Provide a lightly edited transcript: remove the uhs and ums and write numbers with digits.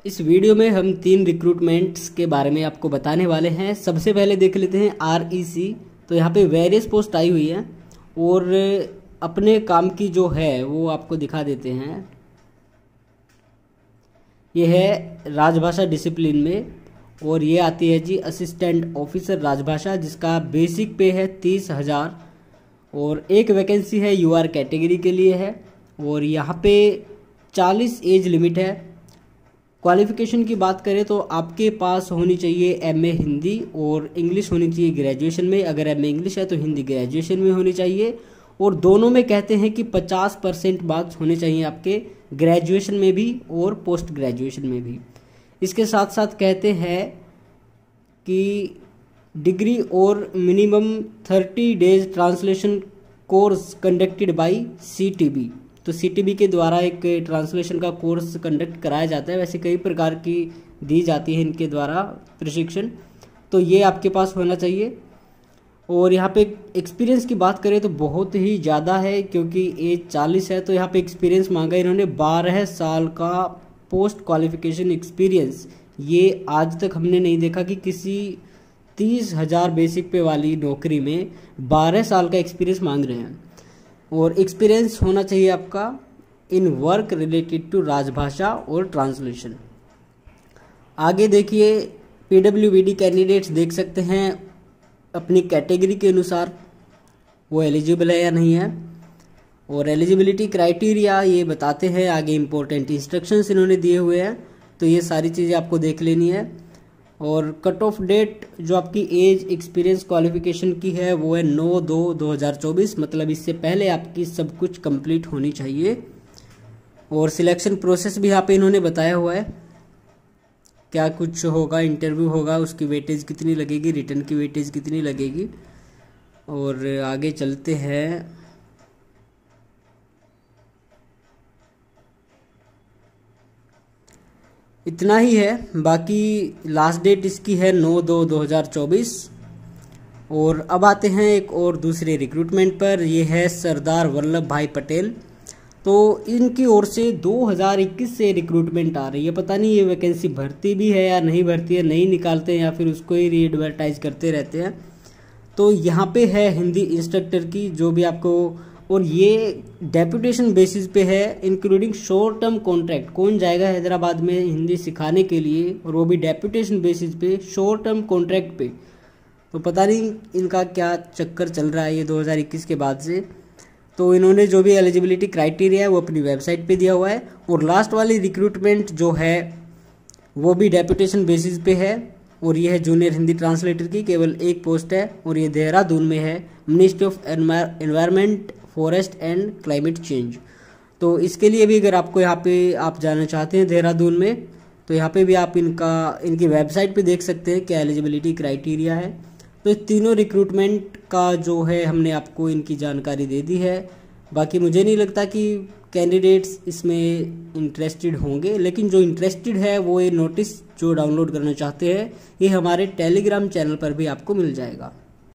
इस वीडियो में हम 3 रिक्रूटमेंट्स के बारे में आपको बताने वाले हैं। सबसे पहले देख लेते हैं REC। तो यहाँ पे वेरियस पोस्ट आई हुई है और अपने काम की जो है वो आपको दिखा देते हैं। ये है राजभाषा डिसिप्लिन में और ये आती है जी असिस्टेंट ऑफिसर राजभाषा, जिसका बेसिक पे है 30,000 और एक वैकेंसी है UR कैटेगरी के लिए है और यहाँ पे 40 एज लिमिट है। क्वालिफिकेशन की बात करें तो आपके पास होनी चाहिए MA हिंदी और इंग्लिश होनी चाहिए ग्रेजुएशन में। अगर MA इंग्लिश है तो हिंदी ग्रेजुएशन में होनी चाहिए और दोनों में कहते हैं कि 50% मार्क्स होने चाहिए आपके ग्रेजुएशन में भी और पोस्ट ग्रेजुएशन में भी। इसके साथ साथ कहते हैं कि डिग्री और minimum 30 days translation course conducted by CTB। तो CTB के द्वारा एक ट्रांसलेशन का कोर्स कंडक्ट कराया जाता है। वैसे कई प्रकार की दी जाती है इनके द्वारा प्रशिक्षण, तो ये आपके पास होना चाहिए। और यहाँ पे एक्सपीरियंस की बात करें तो बहुत ही ज़्यादा है, क्योंकि एज 40 है तो यहाँ पे एक्सपीरियंस मांगा इन्होंने 12 साल का पोस्ट क्वालिफिकेशन एक्सपीरियंस। ये आज तक हमने नहीं देखा कि किसी 30,000 बेसिक पे वाली नौकरी में 12 साल का एक्सपीरियंस मांग रहे हैं। और एक्सपीरियंस होना चाहिए आपका इन वर्क रिलेटेड टू राजभाषा और ट्रांसलेशन। आगे देखिए PWBD कैंडिडेट्स देख सकते हैं अपनी कैटेगरी के अनुसार वो एलिजिबल है या नहीं है, और एलिजिबिलिटी क्राइटेरिया ये बताते हैं। आगे इम्पोर्टेंट इंस्ट्रक्शंस इन्होंने दिए हुए हैं, तो ये सारी चीज़ें आपको देख लेनी है। और कट ऑफ डेट जो आपकी एज एक्सपीरियंस क्वालिफिकेशन की है वो है 9/2/2024, मतलब इससे पहले आपकी सब कुछ कंप्लीट होनी चाहिए। और सिलेक्शन प्रोसेस भी यहाँ पे इन्होंने बताया हुआ है, क्या कुछ होगा, इंटरव्यू होगा, उसकी वेटेज कितनी लगेगी, रिटर्न की वेटेज कितनी लगेगी। और आगे चलते हैं। इतना ही है, बाकी लास्ट डेट इसकी है 9/2/2024। और अब आते हैं एक और दूसरे रिक्रूटमेंट पर। ये है सरदार वल्लभ भाई पटेल। तो इनकी ओर से 2021 से रिक्रूटमेंट आ रही है। पता नहीं ये वैकेंसी भरती भी है या नहीं भरती है, नहीं निकालते हैं या फिर उसको ही री एडवर्टाइज करते रहते हैं। तो यहाँ पे है हिंदी इंस्ट्रक्टर की, जो भी आपको, और ये डेपुटेशन बेसिस पे है, इंक्लूडिंग शॉर्ट टर्म कॉन्ट्रैक्ट। कौन जाएगा हैदराबाद में हिंदी सिखाने के लिए, और वो भी डेपुटेशन बेसिस पे शॉर्ट टर्म कॉन्ट्रैक्ट पे। तो पता नहीं इनका क्या चक्कर चल रहा है ये 2021 के बाद से। तो इन्होंने जो भी एलिजिबिलिटी क्राइटेरिया है वो अपनी वेबसाइट पे दिया हुआ है। और लास्ट वाली रिक्रूटमेंट जो है वो भी डेपुटेशन बेसिस पे है, और ये है जूनियर हिंदी ट्रांसलेटर की, केवल एक पोस्ट है और ये देहरादून में है, ministry of environment, forest and climate change. तो इसके लिए भी अगर आपको यहाँ पे आप जाना चाहते हैं देहरादून में, तो यहाँ पे भी आप इनकी वेबसाइट पे देख सकते हैं क्या एलिजिबिलिटी क्राइटेरिया है। तो तीनों रिक्रूटमेंट का जो है हमने आपको इनकी जानकारी दे दी है। बाकी मुझे नहीं लगता कि कैंडिडेट्स इसमें इंटरेस्टेड होंगे, लेकिन जो इंटरेस्टेड है वो ये नोटिस जो डाउनलोड करना चाहते हैं, ये हमारे टेलीग्राम चैनल पर भी आपको मिल जाएगा।